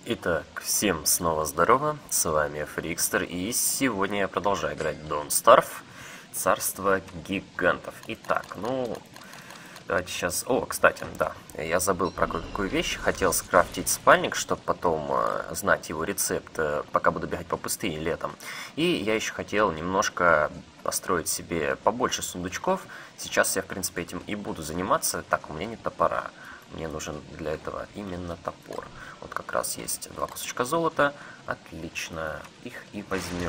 Итак, всем снова здорово, с вами Фрикстер, и сегодня я продолжаю играть Don't Starve, Царство Гигантов. Итак, давайте сейчас... О, кстати, да, я забыл про какую вещь, хотел скрафтить спальник, чтобы потом знать его рецепт, пока буду бегать по пустыне летом. И я еще хотел немножко построить себе побольше сундучков, сейчас я, в принципе, этим и буду заниматься. Так, у меня нет топора. Мне нужен для этого именно топор. Вот как раз есть 2 кусочка золота. Отлично. Их и возьмем.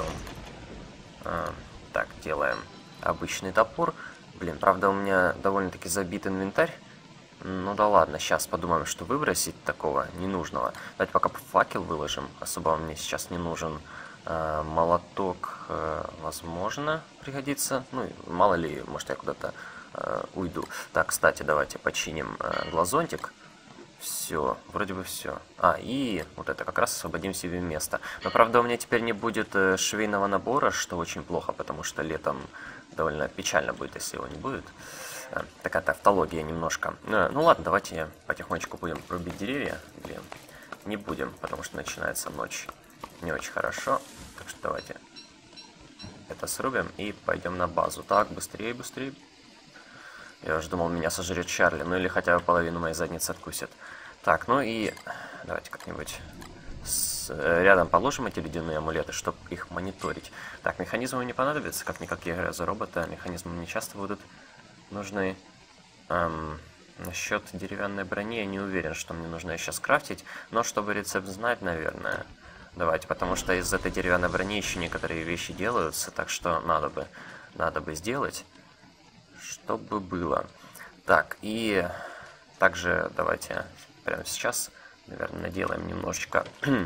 Так, делаем обычный топор. Блин, правда у меня довольно-таки забит инвентарь. Ну да ладно, сейчас подумаем, что выбросить такого ненужного. Давайте пока факел выложим. Особо мне сейчас не нужен. Молоток, возможно, пригодится. Ну, мало ли, может я куда-то уйду. Так, кстати, давайте починим глазонтик. Все, вроде бы все. И вот это как раз освободим себе место. Но, правда, у меня теперь не будет швейного набора, что очень плохо, потому что летом довольно печально будет, если его не будет. Такая тавтология немножко. Ну ладно, давайте потихонечку будем рубить деревья. Или не будем, потому что начинается ночь не очень хорошо. Так что давайте это срубим и пойдем на базу. Так, быстрее, быстрее. Я уже думал, меня сожрет Чарли, ну или хотя бы половину моей задницы откусит. Так, ну и давайте как-нибудь рядом положим эти ледяные амулеты, чтобы их мониторить. Так, механизмы не понадобятся, как-никак я играю за робота, механизмы мне часто будут нужны. Насчет деревянной брони я не уверен, что мне нужно ее сейчас крафтить, но чтобы рецепт знать, наверное. Давайте, потому что из этой деревянной брони еще некоторые вещи делаются, так что надо бы сделать. Чтобы было. Так, и также давайте прямо сейчас, наверное, наделаем немножечко...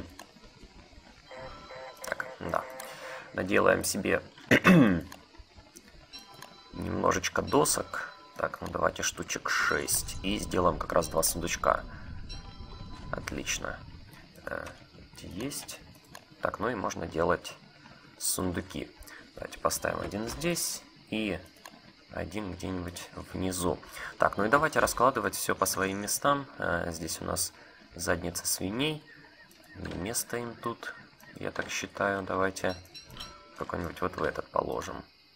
Так, да. Наделаем себе немножечко досок. Так, ну давайте штучек 6. И сделаем как раз 2 сундучка. Отлично. Эти есть. Так, ну и можно делать сундуки. Давайте поставим один здесь и... один где-нибудь внизу. Так, ну и давайте раскладывать все по своим местам. Здесь у нас задница свиней. Не место им тут, я так считаю. Давайте какой-нибудь вот в этот положим.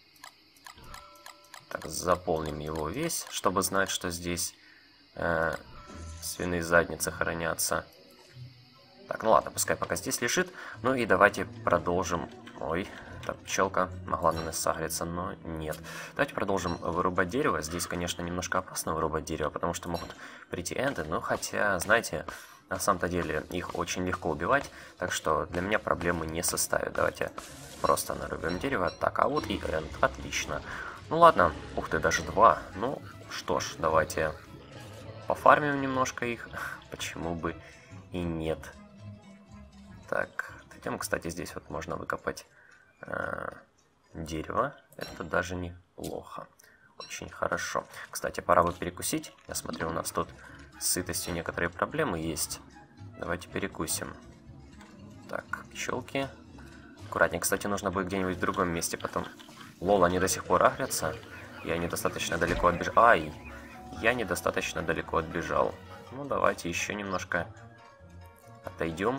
Так, заполним его весь, чтобы знать, что здесь свиные задницы хранятся. Так, ну ладно, пускай пока здесь лежит. Ну и давайте продолжим. Ой, эта пчелка могла на нас сагриться, но нет. Давайте продолжим вырубать дерево. Здесь, конечно, немножко опасно вырубать дерево, потому что могут прийти энты. Но хотя, знаете, на самом-то деле их очень легко убивать. Так что для меня проблемы не составит. Давайте просто нарубим дерево. Так, а вот и энд. Отлично. Ну ладно, ух ты, даже 2. Ну что ж, давайте пофармим немножко их. Почему бы и нет. Так, затем, кстати, здесь вот можно выкопать дерево. Это даже неплохо. Очень хорошо. Кстати, пора бы перекусить. Я смотрю, у нас тут с сытостью некоторые проблемы есть. Давайте перекусим. Так, пчелки. Аккуратнее. Кстати, нужно будет где-нибудь в другом месте потом. Лол, они до сих пор агрятся. Я недостаточно далеко отбежал. Ай! Я недостаточно далеко отбежал. Ну, давайте еще немножко отойдем.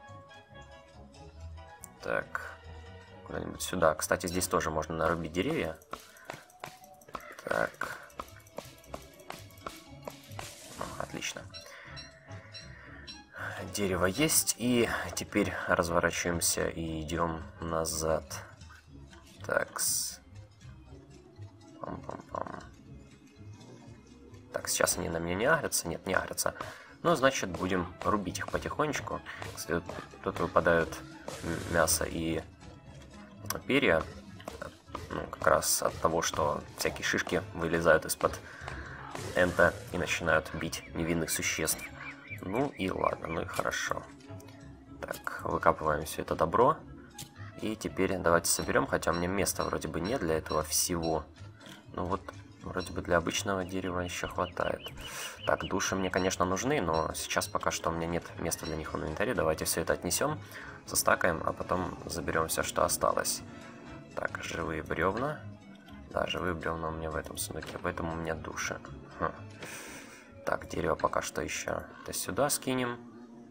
Так, куда-нибудь сюда. Кстати, здесь тоже можно нарубить деревья. Так. Отлично. Дерево есть. И теперь разворачиваемся и идем назад. Такс. Пам-пам-пам. Так, сейчас они на меня не агрятся. Нет, не агрятся. Ну, значит, будем рубить их потихонечку. Кстати, тут выпадают мясо и перья. Ну, как раз от того, что всякие шишки вылезают из-под энта и начинают бить невинных существ. Ну и ладно, ну и хорошо. Так, выкапываем все это добро. И теперь давайте соберем, хотя мне места вроде бы нет для этого всего. Ну вот... вроде бы для обычного дерева еще хватает. Так, души мне, конечно, нужны, но сейчас пока что у меня нет места для них в инвентаре. Давайте все это отнесем, застакаем, а потом заберем все, что осталось. Так, живые бревна. Да, живые бревна у меня в этом сундуке, поэтому у меня души. Так, дерево пока что еще сюда скинем.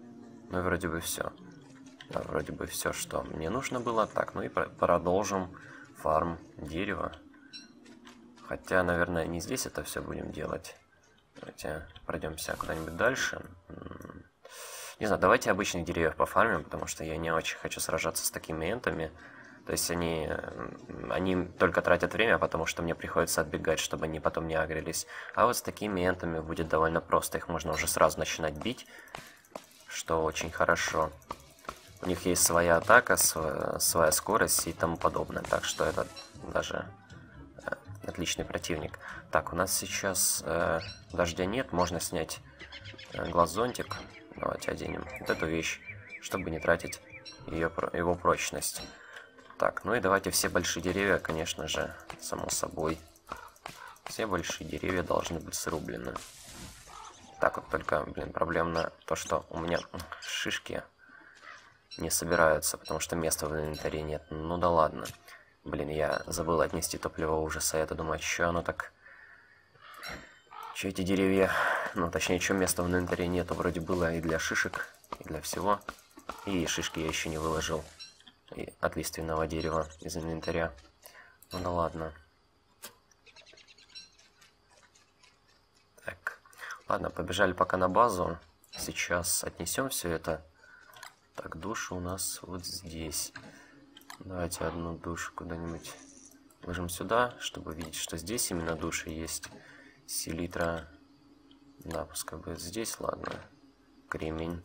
Ну и вроде бы все. Да, вроде бы все, что мне нужно было. Так, ну и продолжим фарм дерева. Хотя, наверное, не здесь это все будем делать. Давайте пройдемся куда-нибудь дальше. Не знаю, давайте обычных деревьев пофармим, потому что я не очень хочу сражаться с такими энтами. То есть они только тратят время, потому что мне приходится отбегать, чтобы они потом не агрились. А вот с такими энтами будет довольно просто. Их можно уже сразу начинать бить, что очень хорошо. У них есть своя атака, своя скорость и тому подобное. Так что это даже отличный противник. Так, у нас сейчас дождя нет. Можно снять глаз-зонтик. Давайте оденем вот эту вещь, чтобы не тратить его прочность. Так, ну и давайте все большие деревья, конечно же, само собой. Все большие деревья должны быть срублены. Так вот, только, блин, проблемно то, что у меня шишки не собираются, потому что места в инвентаре нет. Ну да ладно. Блин, я забыл отнести топливо ужаса. Я-то думаю, что оно так... Че эти деревья... Ну, точнее, что места в инвентаре нету. Вроде было и для шишек, и для всего. И шишки я еще не выложил. И от лиственного дерева из инвентаря. Ну да ладно. Так. Ладно, побежали пока на базу. Сейчас отнесем все это. Так, душа у нас вот здесь. Давайте одну душу куда-нибудь ложим сюда, чтобы видеть, что здесь именно души есть. Селитра. Да, пускай будет здесь, ладно. Кремень.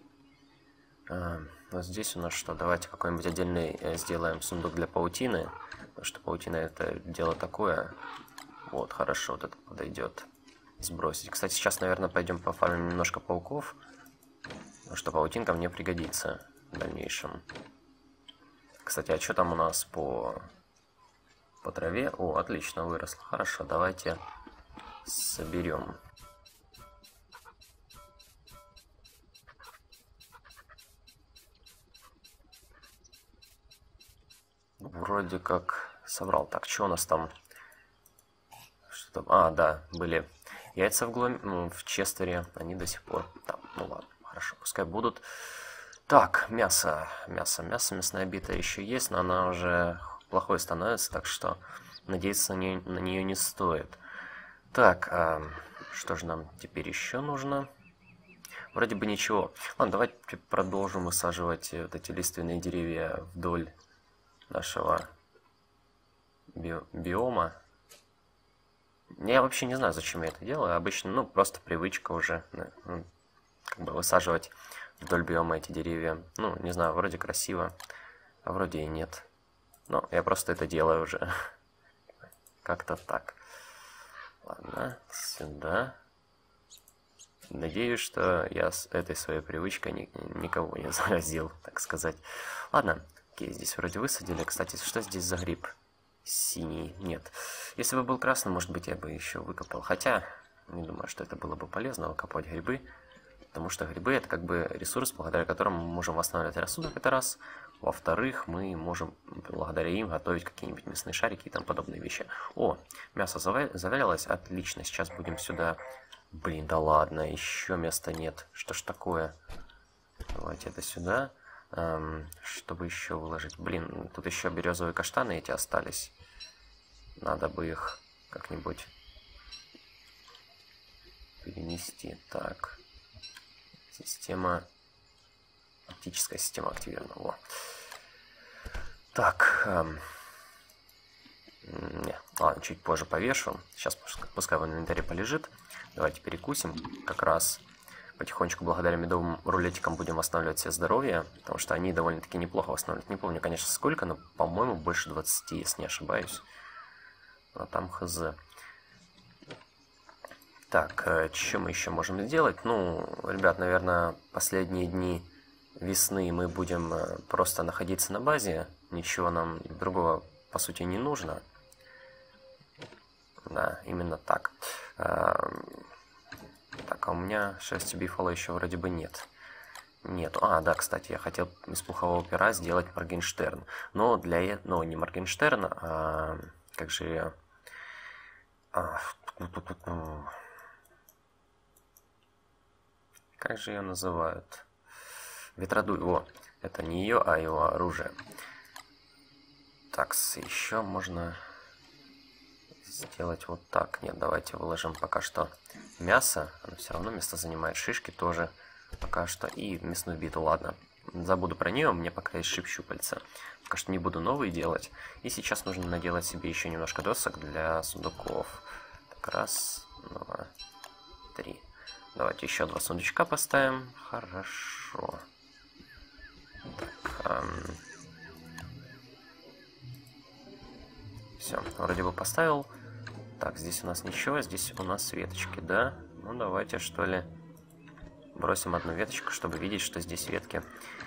Вот здесь у нас что? Давайте какой-нибудь отдельный сделаем сундук для паутины. Потому что паутина это дело такое. Вот, хорошо, вот это подойдет. Сбросить. Кстати, сейчас, наверное, пойдем пофармим немножко пауков. Потому что паутинка мне пригодится в дальнейшем. Кстати, а что там у нас по траве? О, отлично, выросло. Хорошо, давайте соберем. Вроде как собрал. Так, что у нас там? Что там? А, да, были яйца в Честере. Они до сих пор там. Ну ладно, хорошо, пускай будут. Так, мясо. Мясная бита еще есть, но она уже плохой становится, так что надеяться на нее не стоит. Так, что же нам теперь еще нужно? Вроде бы ничего. Ладно, давайте продолжим высаживать вот эти лиственные деревья вдоль нашего биома. Я вообще не знаю, зачем я это делаю. Обычно, ну, просто привычка уже. Как бы высаживать вдоль биома эти деревья. Ну, не знаю, вроде красиво, а вроде и нет. Но я просто это делаю уже. Как-то так. Ладно, сюда. Надеюсь, что я с этой своей привычкой никого не заразил, так сказать. Ладно, окей, здесь вроде высадили. Кстати, что здесь за гриб? Синий. Нет. Если бы был красный, может быть, я бы еще выкопал. Хотя, не думаю, что это было бы полезно выкопать грибы. Потому что грибы это как бы ресурс, благодаря которому мы можем восстанавливать рассудок, это раз. Во-вторых, мы можем благодаря им готовить какие-нибудь мясные шарики и тому подобные вещи. О, мясо завялилось. Отлично, сейчас будем сюда... Блин, да ладно, еще места нет. Что ж такое? Давайте это сюда. Чтобы еще выложить. Блин, тут еще березовые каштаны эти остались. Надо бы их как-нибудь перенести. Так. Оптическая система активирована. Во. Так. Не, ладно, чуть позже повешу. Сейчас пускай в инвентаре полежит. Давайте перекусим. Как раз потихонечку благодаря медовым рулетикам будем восстанавливать себе здоровье. Потому что они довольно-таки неплохо восстанавливают. Не помню, конечно, сколько, но, по-моему, больше 20, если не ошибаюсь. А там хз. Так, что мы еще можем сделать? Ну, ребят, наверное, последние дни весны мы будем просто находиться на базе. Ничего нам другого, по сути, не нужно. Да, именно так. Так, а у меня шерсти бифала еще вроде бы нет. Нету. А, да, кстати, я хотел из пухового пера сделать Моргенштерн. Но для этого... Ну, не Моргенштерн, а... Как же ее... Как же ее называют? Ветродуй, во. Это не ее, а его оружие. Так, еще можно сделать вот так. Нет, давайте выложим пока что мясо. Оно все равно место занимает. Шишки тоже пока что. И мясную биту, ладно. Забуду про нее, у меня пока есть шип щупальца. Пока что не буду новые делать. И сейчас нужно наделать себе еще немножко досок для сундуков. Так, раз, два, три. Давайте еще 2 сундучка поставим. Хорошо. Так, все, вроде бы поставил. Так, здесь у нас ничего, здесь у нас веточки, да? Ну, давайте, что ли, бросим одну веточку, чтобы видеть, что здесь ветки.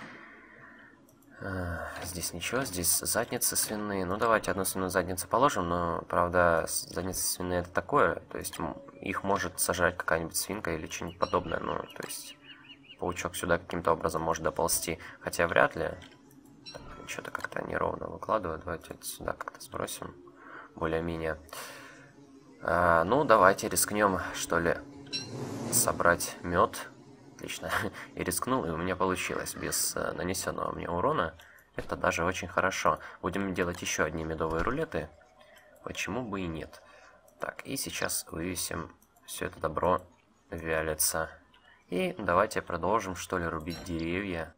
Здесь ничего, здесь задницы свиные. Ну, давайте одну свиную задницу положим, но, правда, задницы свиные это такое, то есть их может сажать какая-нибудь свинка или что-нибудь подобное, ну, то есть паучок сюда каким-то образом может доползти, хотя вряд ли. Что-то как-то неровно выкладываю, давайте это сюда как-то сбросим, более-менее. Ну, давайте рискнем, что ли, собрать мед. Отлично. И рискнул, и у меня получилось без нанесенного мне урона. Это даже очень хорошо. Будем делать еще одни медовые рулеты. Почему бы и нет. Так, и сейчас вывесим все это добро вялится. И давайте продолжим, что ли, рубить деревья.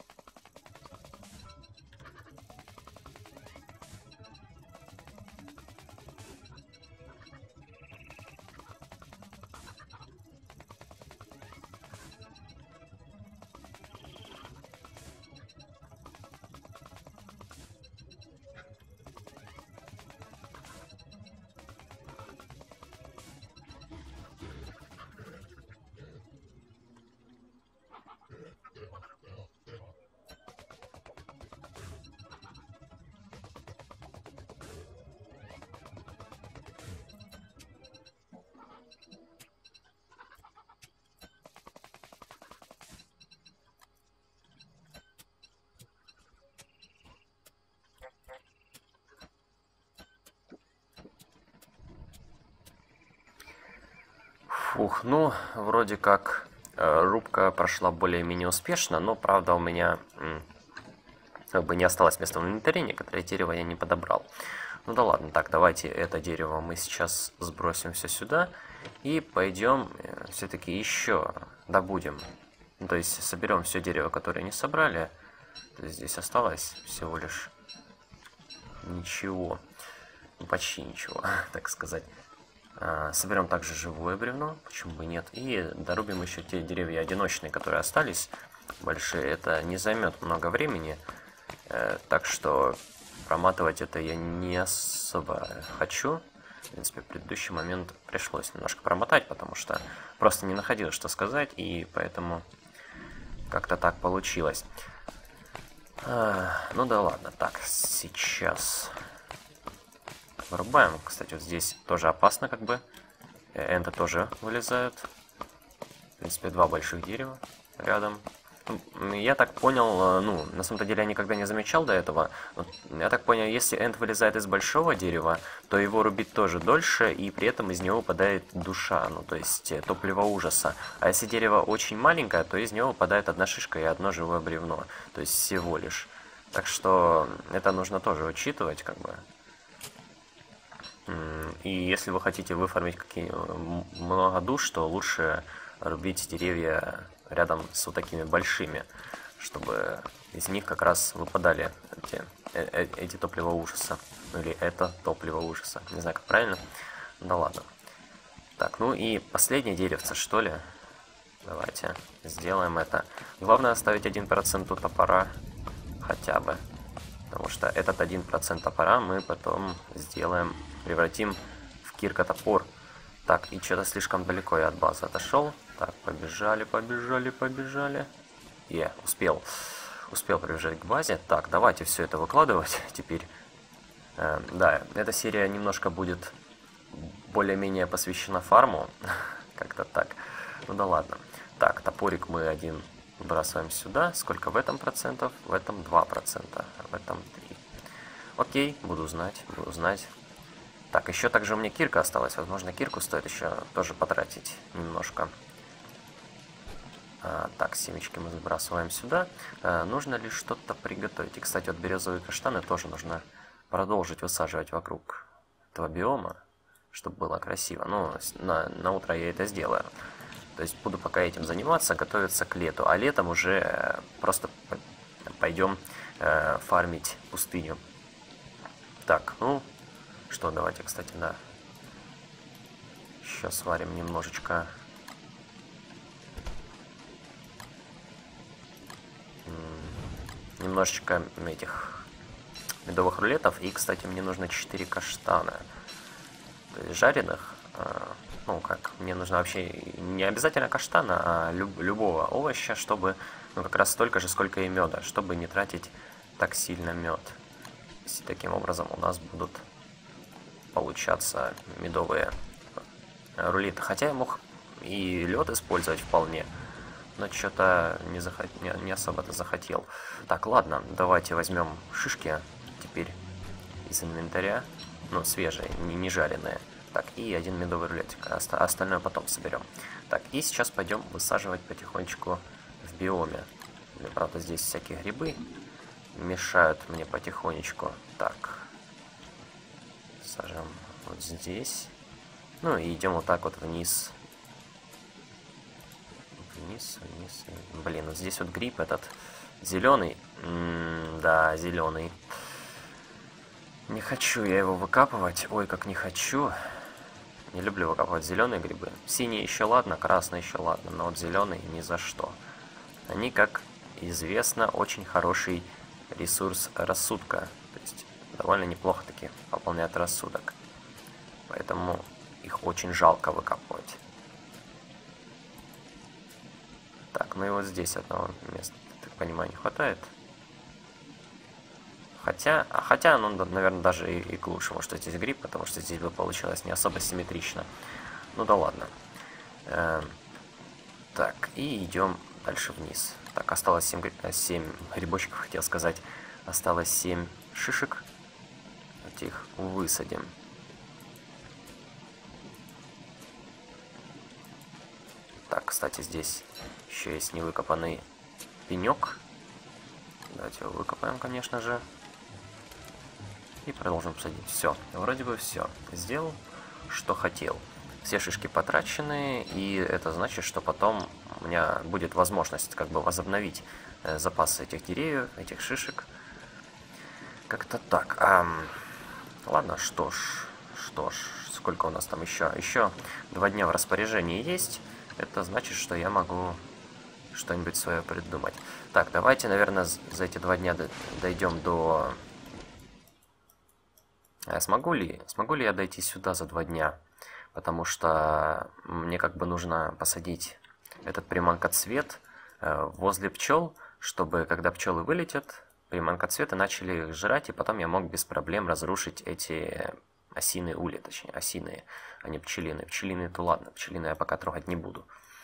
Фух, ну, вроде как рубка прошла более-менее успешно, но, правда, у меня как бы не осталось места в инвентаре, некоторые дерево я не подобрал. Ну да ладно, так, давайте это дерево мы сейчас сбросим все сюда и пойдем все-таки еще добудем. Ну, то есть соберем все дерево, которое не собрали. То есть здесь осталось всего лишь ничего, ну, почти ничего, так сказать. Соберем также живое бревно, почему бы нет, и дорубим еще те деревья одиночные, которые остались, большие. Это не займет много времени, так что проматывать это я не особо хочу. В принципе, в предыдущий момент пришлось немножко промотать, потому что просто не находилось, что сказать, и поэтому как-то так получилось. Ну да ладно, так, сейчас... Вырубаем. Кстати, вот здесь тоже опасно, как бы. Энты тоже вылезают. В принципе, 2 больших дерева рядом. Я так понял, ну, на самом-то деле я никогда не замечал до этого. Я так понял, если энт вылезает из большого дерева, то его рубить тоже дольше, и при этом из него выпадает душа, ну, то есть топливо ужаса. А если дерево очень маленькое, то из него выпадает 1 шишка и 1 живое бревно. То есть всего лишь. Так что это нужно тоже учитывать, как бы. И если вы хотите выфармить много душ, то лучше рубить деревья рядом с вот такими большими, чтобы из них как раз выпадали эти топлива ужаса. Ну или это топливо ужаса. Не знаю, как правильно. Да ладно. Так, ну и последнее деревце, что ли? Давайте сделаем это. Главное оставить 1% у топора хотя бы. Потому что этот 1% топора мы потом сделаем, превратим в кирка-топор. Так, и что-то слишком далеко я от базы отошел. Так, побежали, побежали, побежали. Успел прибежать к базе. Так, давайте все это выкладывать теперь. Да, эта серия немножко будет более-менее посвящена фарму. Как-то так. Ну да ладно. Так, топорик мы один выбрасываем сюда. Сколько в этом процентов? В этом 2%, в этом 3%. Окей, буду знать, буду знать. Так, еще также у меня кирка осталась. Возможно, кирку стоит еще тоже потратить немножко. Так, семечки мы забрасываем сюда. Нужно ли что-то приготовить? И, кстати, вот березовые каштаны тоже нужно продолжить высаживать вокруг этого биома, чтобы было красиво. Ну, на утро я это сделаю. То есть буду пока этим заниматься, готовиться к лету. А летом уже просто пойдем фармить пустыню. Так, ну, что, давайте, кстати, да. Сейчас сварим немножечко... Немножечко этих медовых рулетов. И, кстати, мне нужно 4 каштана. То есть жареных. Ну, как, мне нужно вообще не обязательно каштана, а любого овоща, чтобы, ну, как раз столько же, сколько и меда, чтобы не тратить так сильно мед. И таким образом у нас будут получаться медовые рулеты. Хотя я мог и лед использовать вполне, но что-то не особо-то захотел. Так, ладно, давайте возьмем шишки теперь из инвентаря. Ну, свежие, не жареные. Так, и один медовый рулетик. Остальное потом соберем. Так, и сейчас пойдем высаживать потихонечку в биоме. Правда, здесь всякие грибы мешают мне потихонечку. Так, сажаем вот здесь. Ну и идем вот так вот вниз. Вниз. Блин, вот здесь вот гриб этот зеленый. Да, зеленый. Не хочу я его выкапывать. Ой, как не хочу. Не люблю выкапывать зеленые грибы. Синие еще ладно, красные еще ладно, но вот зеленые ни за что. Они, как известно, очень хороший ресурс рассудка. То есть довольно неплохо таки пополняют рассудок. Поэтому их очень жалко выкапывать. Так, ну и вот здесь одного места, так понимаю, не хватает. Хотя, ну, наверное, даже и к лучшему, что здесь гриб, потому что здесь бы получилось не особо симметрично. Ну да ладно. Так, и идем дальше вниз. Так, осталось 7 грибочков, хотел сказать. Осталось 7 шишек. Этих высадим. Так, кстати, здесь еще есть невыкопанный пенек. Давайте его выкопаем, конечно же. И продолжим садить. Все, вроде бы все. Сделал, что хотел. Все шишки потрачены, и это значит, что потом у меня будет возможность как бы возобновить запасы этих деревьев, этих шишек. Как-то так. Ладно, что ж, сколько у нас там еще? Еще 2 дня в распоряжении есть. Это значит, что я могу что-нибудь свое придумать. Так, давайте, наверное, за эти 2 дня дойдем до... Смогу ли я дойти сюда за 2 дня? Потому что мне как бы нужно посадить этот приманкоцвет возле пчел, чтобы когда пчелы вылетят, приманкоцветы начали их жрать, и потом я мог без проблем разрушить эти осиные улья, точнее, осиные, а не пчелиные. Пчелиные-то ладно, пчелиные я пока трогать не буду.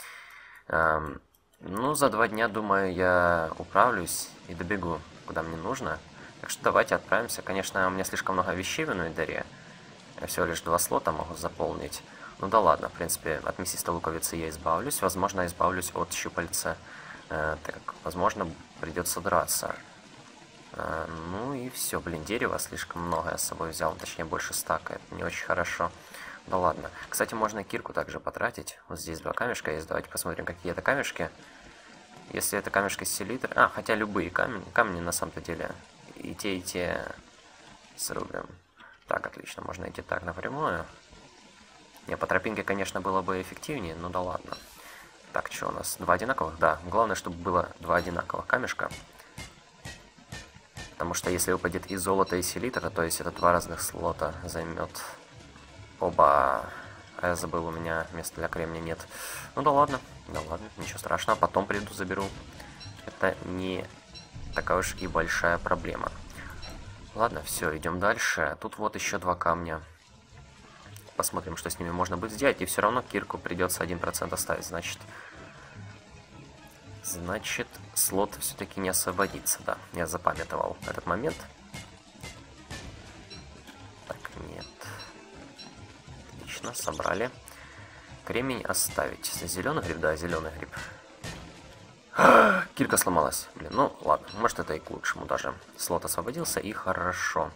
Ну, за 2 дня, думаю, я управлюсь и добегу, куда мне нужно. Так что давайте отправимся. Конечно, у меня слишком много вещей в инвентаре. Я всего лишь 2 слота могу заполнить. Ну да ладно, в принципе, от мясистой луковицы я избавлюсь. Возможно, избавлюсь от щупальца, так как, возможно, придется драться. Ну и все, блин, дерева слишком много я с собой взял. Точнее, больше стака. Это не очень хорошо. Да ладно. Кстати, можно кирку также потратить. Вот здесь 2 камешка есть. Давайте посмотрим, какие это камешки. Если это камешки селитры... хотя любые камни на самом-то деле... И те срубим. Так, отлично, можно идти так напрямую. Не, по тропинке, конечно, было бы эффективнее, но да ладно. Так, что у нас? 2 одинаковых? Да, главное, чтобы было 2 одинаковых камешка. Потому что если выпадет и золото, и селитра, то есть это 2 разных слота займет. Оба. А я забыл, у меня места для кремния нет. Ну да ладно, ничего страшного, потом приду, заберу. Это не такая уж и большая проблема. Ладно, все, идем дальше. Тут вот еще 2 камня. Посмотрим, что с ними можно будет сделать. И все равно кирку придется 1% оставить. Значит, слот все-таки не освободится, да. Я запамятовал этот момент. Так, нет. Отлично, собрали. Кремень оставить. Зеленый гриб, да, зеленый гриб. Кирка сломалась. Блин, ну ладно, может это и к лучшему даже. Слот освободился, и хорошо.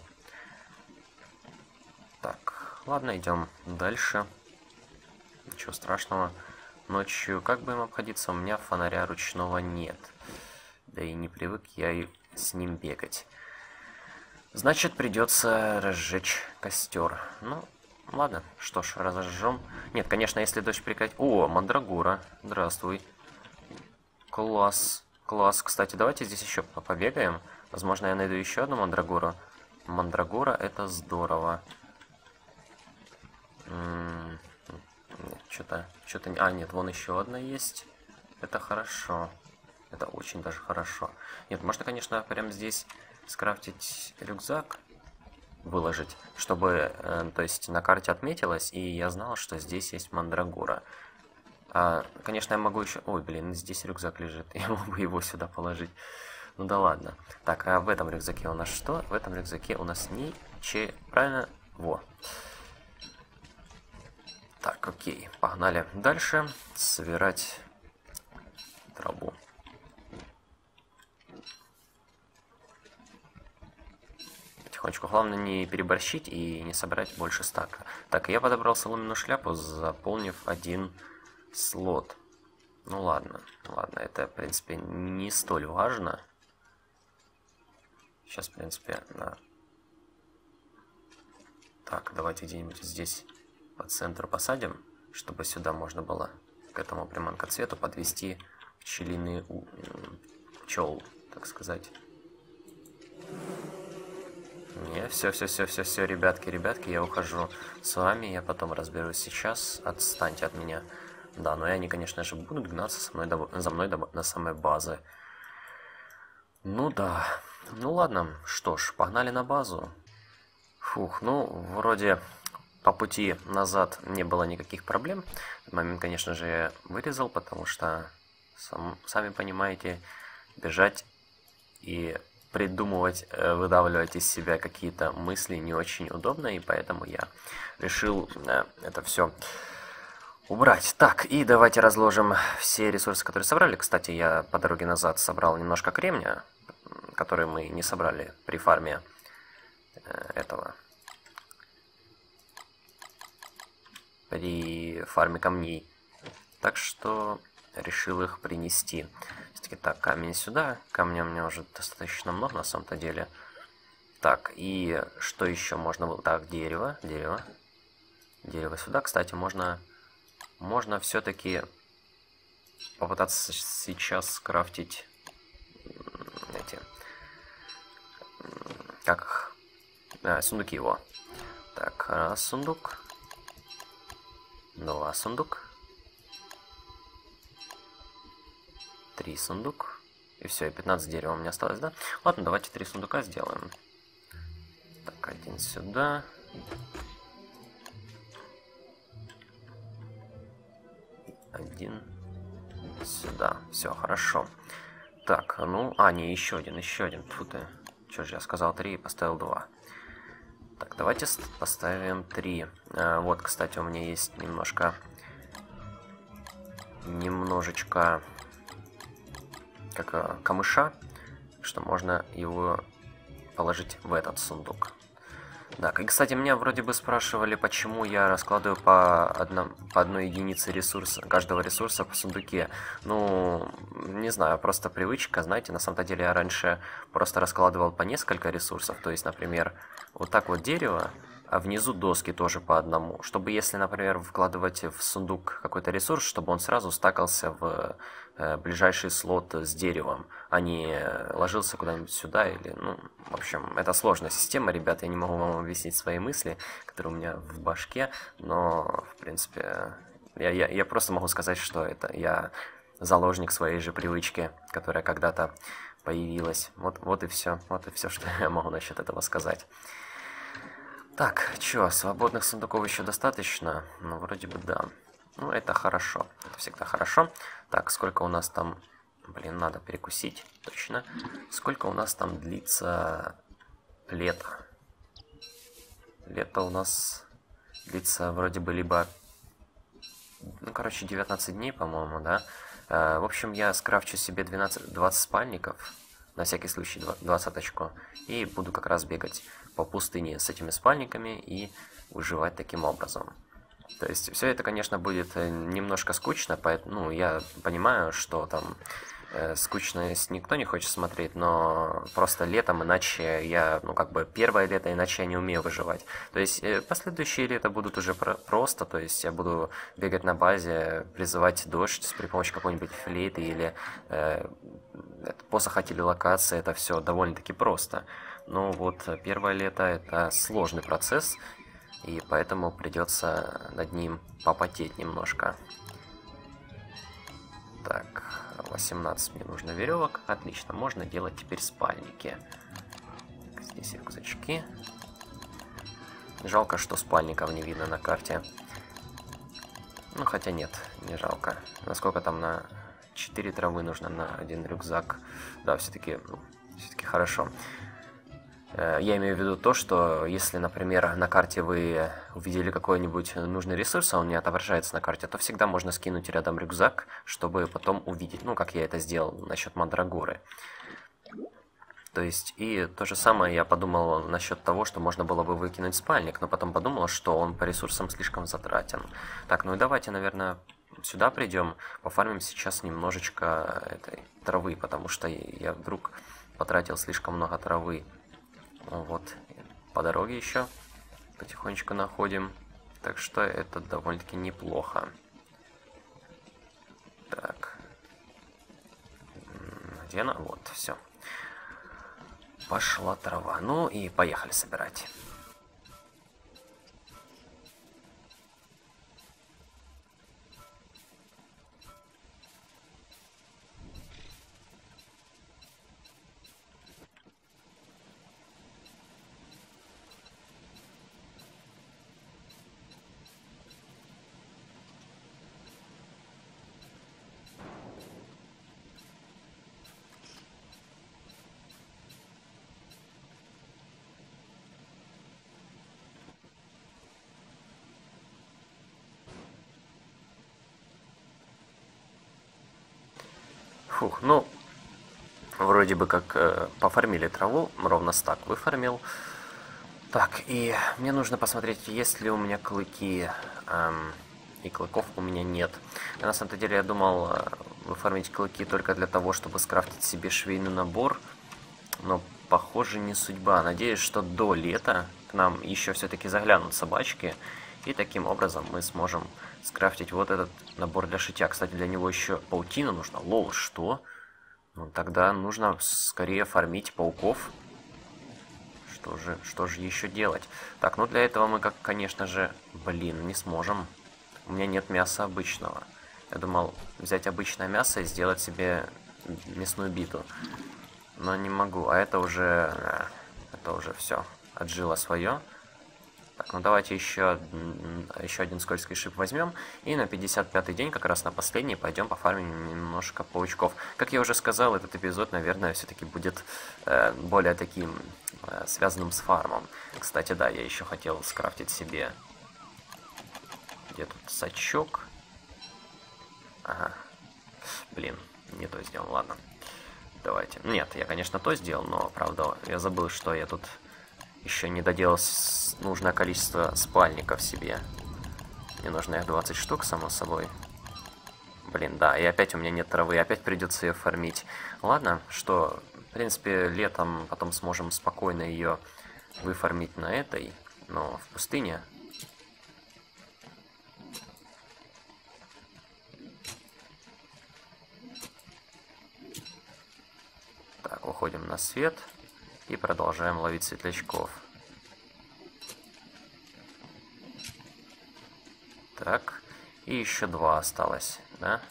Так, ладно, идем дальше. Ничего страшного. Ночью как бы им обходиться? У меня фонаря ручного нет. Да и не привык я и с ним бегать. Значит, придется разжечь костер. Ну, ладно, что ж, разожжем. Нет, конечно, если дождь прекратит... О, мандрагора, здравствуй. Класс, класс. Кстати, давайте здесь еще побегаем. Возможно, я найду еще одну мандрагору. Мандрагора, это здорово. Что-то... А, нет, вон еще одна есть. Это хорошо. Это очень даже хорошо. Нет, можно, конечно, прямо здесь скрафтить рюкзак, выложить, чтобы, то есть, на карте отметилось, и я знал, что здесь есть мандрагора. Конечно, я могу еще... Ой, блин, здесь рюкзак лежит. Я мог бы его сюда положить. Ну да ладно. Так, а в этом рюкзаке у нас что? В этом рюкзаке у нас ничего... Правильно? Во. Так, окей. Погнали дальше. Собирать траву. Потихонечку. Главное не переборщить и не собрать больше стака. Так, я подобрал соломенную шляпу, заполнив один слот. Ну ладно, ладно, это, в принципе, не столь важно. Сейчас, в принципе, на... Так, давайте где-нибудь здесь по центру посадим, чтобы сюда можно было к этому приманкоцвету подвести пчелиный пчел, так сказать. Не, все, ребятки, я ухожу с вами, я потом разберусь сейчас, отстаньте от меня. Да, но и они, конечно же, будут гнаться за мной до самой базы. Ну да, ну ладно, что ж, погнали на базу. Фух, ну, вроде по пути назад не было никаких проблем. Этот момент, конечно же, я вырезал, потому что, сами понимаете, бежать и придумывать, выдавливать из себя какие-то мысли не очень удобно, и поэтому я решил это все убрать. Так, и давайте разложим все ресурсы, которые собрали. Кстати, я по дороге назад собрал немножко кремния, который мы не собрали при фарме этого. При фарме камней. Так что решил их принести. Все-таки так, камень сюда. Камня у меня уже достаточно много на самом-то деле. Так, и что еще можно было? Так, дерево. Дерево сюда. Кстати, можно все-таки попытаться сейчас скрафтить эти... Как? Сундуки его. Так, раз сундук. Два сундук. 3 сундук. И все, и 15 дерева у меня осталось, да? Ладно, давайте 3 сундука сделаем. Так, один сюда. Один сюда. Все, хорошо. Так, ну... А, не, еще один. Фу ты. Что же, я сказал 3 и поставил 2. Так, давайте поставим 3. Вот, кстати, у меня есть немножечко как камыша, что можно его положить в этот сундук. Так, и, кстати, меня вроде бы спрашивали, почему я раскладываю по одной единице ресурса, каждого ресурса по сундуке. Ну, не знаю, просто привычка, знаете, на самом-то деле я раньше просто раскладывал по несколько ресурсов, то есть, например, вот так вот дерево, а внизу доски тоже по одному, чтобы, если, например, вкладывать в сундук какой-то ресурс, чтобы он сразу стакался в ближайший слот с деревом, а не ложился куда-нибудь сюда или, ну, в общем, это сложная система, ребята, я не могу вам объяснить свои мысли, которые у меня в башке, но, в принципе, я просто могу сказать, что это я заложник своей же привычки, которая когда-то появилась. Вот и все, что я могу насчет этого сказать. Так, чё, свободных сундуков еще достаточно? Ну, вроде бы да. Ну, это хорошо. Это всегда хорошо. Так, сколько у нас там... Блин, надо перекусить. Точно. Сколько у нас там длится лето? Лето у нас длится вроде бы либо... Ну, короче, 19 дней, по-моему, да? В общем, я скрафчу себе 20 спальников, на всякий случай 20 очко, и буду как раз бегать по пустыне с этими спальниками и выживать таким образом. То есть все это, конечно, будет немножко скучно, поэтому, ну, я понимаю, что там скучность никто не хочет смотреть, но просто летом, иначе я, ну, как бы первое лето, иначе я не умею выживать. То есть последующие лета будут уже просто, то есть я буду бегать на базе, призывать дождь при помощи какой-нибудь флейты или посоха телелокации, это все довольно-таки просто. Но вот первое лето это сложный процесс, и поэтому придется над ним попотеть немножко. Так, 18 мне нужно веревок. Отлично, можно делать теперь спальники. Здесь рюкзачки. Жалко, что спальников не видно на карте. Ну, хотя нет, не жалко. Насколько там на 4 травы нужно на один рюкзак. Да, все-таки хорошо. Я имею в виду то, что если, например, на карте вы увидели какой-нибудь нужный ресурс, а он не отображается на карте, то всегда можно скинуть рядом рюкзак, чтобы потом увидеть, ну, как я это сделал насчет Мандрагоры. То есть, и то же самое я подумал насчет того, что можно было бы выкинуть спальник, но потом подумал, что он по ресурсам слишком затратен. Так, ну и давайте, наверное, сюда придем, пофармим сейчас немножечко этой травы, потому что я вдруг потратил слишком много травы. Вот, по дороге еще потихонечку находим, так что это довольно-таки неплохо. Так, где она? Вот, все. Пошла трава. Ну и поехали собирать. Фух, ну, вроде бы как пофармили траву, ровно стак выфармил. Так, и мне нужно посмотреть, есть ли у меня клыки, и клыков у меня нет. На самом деле я думал выфармить клыки только для того, чтобы скрафтить себе швейный набор, но похоже не судьба. Надеюсь, что до лета к нам еще все-таки заглянут собачки, и таким образом мы сможем скрафтить вот этот набор для шитья. Кстати, для него еще паутина нужна. Лол, что? Ну, тогда нужно скорее фармить пауков. Что же еще делать? Так, ну для этого мы, конечно же, блин, не сможем. У меня нет мяса обычного. Я думал взять обычное мясо и сделать себе мясную биту. Но не могу. А это уже все. Отжило свое. Так, ну давайте еще один скользкий шип возьмем. И на 55-й день, как раз на последний, пойдем пофармим немножко паучков. Как я уже сказал, этот эпизод, наверное, все-таки будет более таким связанным с фармом. Кстати, да, я еще хотел скрафтить себе... Где тут сачок? Ага. Блин, не то сделал, ладно. Давайте. Нет, я, конечно, то сделал, но, правда, я забыл, что я тут еще не доделал нужное количество спальников себе. Мне нужно их 20 штук, само собой. Блин, да, и опять у меня нет травы, опять придется ее фармить. Ладно, что, в принципе, летом потом сможем спокойно ее выфармить на этой, но в пустыне. Так, выходим на свет и продолжаем ловить светлячков. Так, и еще 2 осталось, да?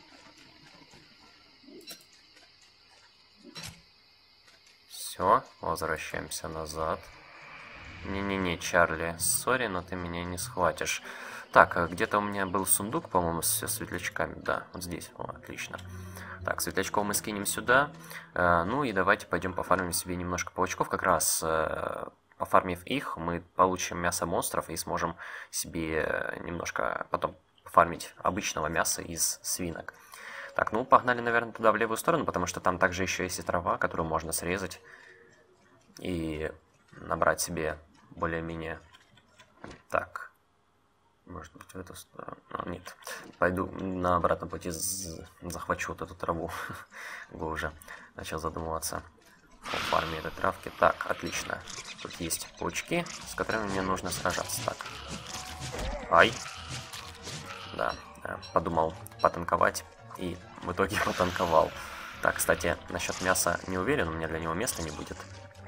Все, возвращаемся назад. Не-не-не, Чарли, сори, но ты меня не схватишь. Так, где-то у меня был сундук, по-моему, с светлячками. Да, вот здесь. О, отлично. Так, светлячков мы скинем сюда. Ну и давайте пойдем пофармим себе немножко паучков. Как раз пофармив их, мы получим мясо монстров и сможем себе немножко потом пофармить обычного мяса из свинок. Так, ну погнали, наверное, туда, в левую сторону, потому что там также еще есть и трава, которую можно срезать и набрать себе более-менее. Так, может быть, в эту сторону. Нет, пойду на обратном пути захвачу вот эту траву. Го уже начал задумываться о фарме этой травки. Так, отлично. Тут есть паучки, с которыми мне нужно сражаться. Так. Ай. Да, подумал потанковать, и в итоге потанковал. Так, кстати, насчет мяса не уверен, у меня для него места не будет.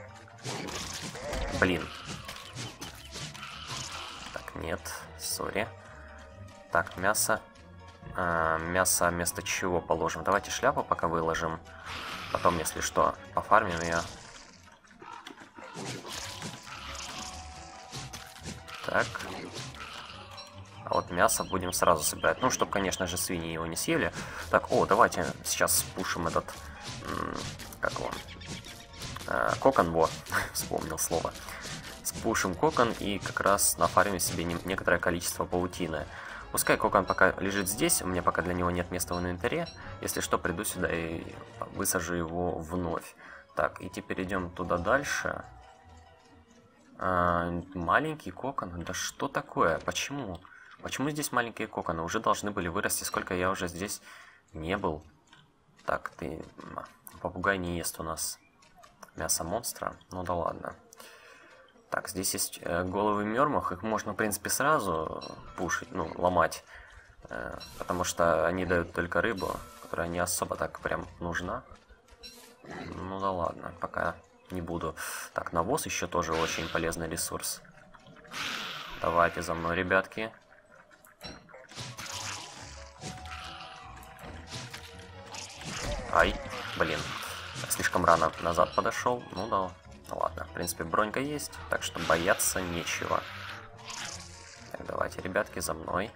Блин. Так, нет, сори. Так, мясо. Мясо вместо чего положим? Давайте шляпу пока выложим. Потом, если что, пофармим ее. Так. А вот мясо будем сразу собирать. Ну, чтобы, конечно же, свиньи его не съели. Так, о, давайте сейчас спушим этот... как его? Кокон, во. Вспомнил слово. Спушим кокон и как раз нафармим себе некоторое количество паутины. Пускай кокон пока лежит здесь, у меня пока для него нет места в инвентаре. Если что, приду сюда и высажу его вновь. Так, и теперь идем туда дальше. Маленький кокон? Да что такое? Почему? Почему здесь маленькие коконы? Уже должны были вырасти, сколько я уже здесь не был. Так, ты... Попугай не ест у нас мясо монстра. Ну да ладно. Так, здесь есть головы мёрмах. Их можно, в принципе, сразу пушить, ну, ломать. Потому что они дают только рыбу, которая не особо так прям нужна. Ну да ладно, пока не буду. Так, навоз еще тоже очень полезный ресурс. Давайте за мной, ребятки. Ай, блин. Слишком рано назад подошел. Ну да, ну ладно. В принципе, бронька есть, так что бояться нечего. Так, давайте, ребятки, за мной.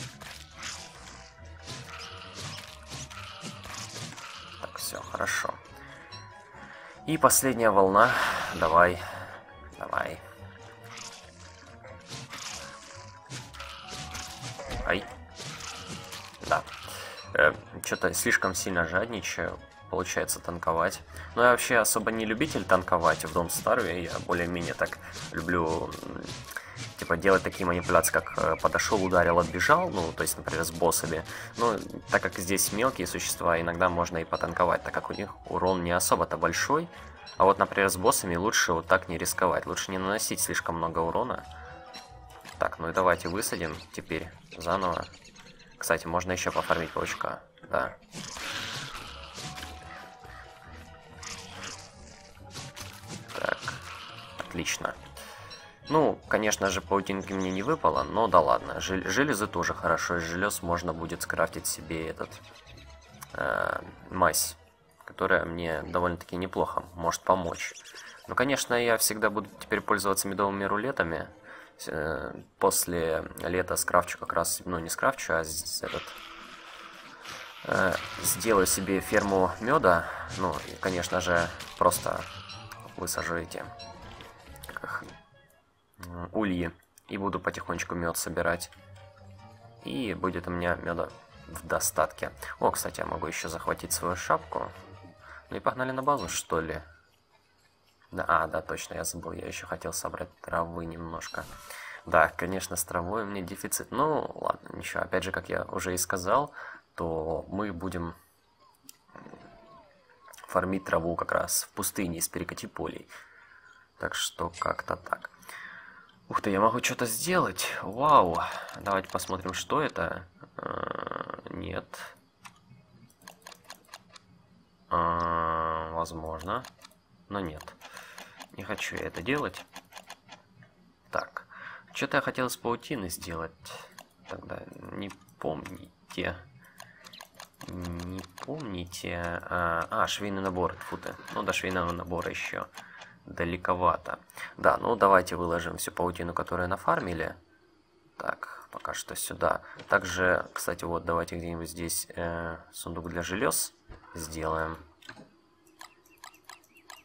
Так, все, хорошо. И последняя волна. Давай, давай. Ай. Да. Что-то слишком сильно жадничаю. Получается танковать. Но я вообще особо не любитель танковать в Don't Starve. Я более-менее так люблю, типа, делать такие манипуляции, как подошел, ударил, отбежал. Ну, то есть, например, с боссами. Но так как здесь мелкие существа, иногда можно и потанковать, так как у них урон не особо-то большой. А вот, например, с боссами лучше вот так не рисковать. Лучше не наносить слишком много урона. Так, ну и давайте высадим теперь заново. Кстати, можно еще пофармить паучка. Да. Так, отлично. Ну, конечно же, паутинки мне не выпало, но да ладно. Железы тоже хорошо. Из желез можно будет скрафтить себе этот мазь, которая мне довольно-таки неплохо может помочь. Ну, конечно, я всегда буду теперь пользоваться медовыми рулетами. После лета скрафчу как раз, ну, не скрафчу, а сделаю себе ферму меда. Ну, и, конечно же, просто высажу эти ульи и буду потихонечку мед собирать. И будет у меня меда в достатке. О, кстати, я могу еще захватить свою шапку. Ну и погнали на базу, что ли? Да, да, точно, я забыл. Я еще хотел собрать травы немножко. Да, конечно, с травой у меня дефицит. Ну, ладно, ничего. Опять же, как я уже и сказал, то мы будем фармить траву как раз в пустыне из перекати полей. Так что как-то так. Ух ты, я могу что-то сделать. Вау. Давайте посмотрим, что это. Нет. Возможно. Но нет. Не хочу я это делать. Так. Что-то я хотел из паутины сделать. Тогда не помните. Не помните. Швейный набор. Фу ты. Ну, до швейного набора еще далековато. Да, ну давайте выложим всю паутину, которую нафармили. Так, пока что сюда. Также, кстати, вот давайте где-нибудь здесь сундук для желез сделаем.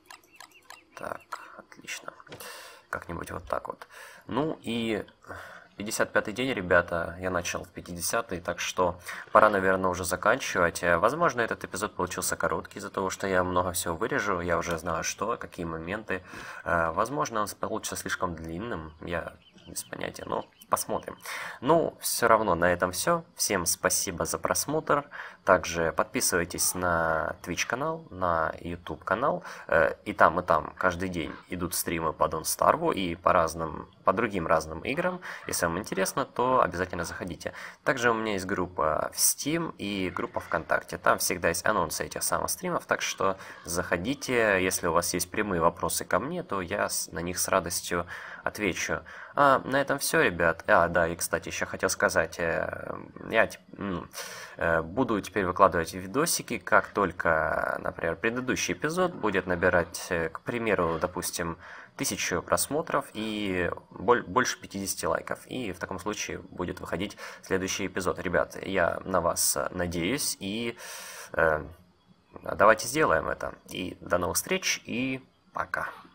Так, отлично. Как-нибудь вот так вот. Ну и 55-й день, ребята, я начал в 50-й, так что пора, наверное, уже заканчивать. Возможно, этот эпизод получился короткий из-за того, что я много всего вырежу, я уже знаю, что, какие моменты. Возможно, он получится слишком длинным, я без понятия, но посмотрим. Ну, все равно на этом все. Всем спасибо за просмотр. Также подписывайтесь на Twitch канал, на YouTube канал. И там каждый день идут стримы по Don't Starve и по другим разным играм. Если вам интересно, то обязательно заходите. Также у меня есть группа в Steam и группа ВКонтакте. Там всегда есть анонсы этих самых стримов, так что заходите. Если у вас есть прямые вопросы ко мне, то я на них с радостью отвечу. А на этом все, ребят. Да, и, кстати, еще хотел сказать, я буду теперь выкладывать видосики, как только, например, предыдущий эпизод будет набирать, к примеру, допустим, 1000 просмотров и больше 50 лайков. И в таком случае будет выходить следующий эпизод. Ребят, я на вас надеюсь, и давайте сделаем это. И до новых встреч, и пока.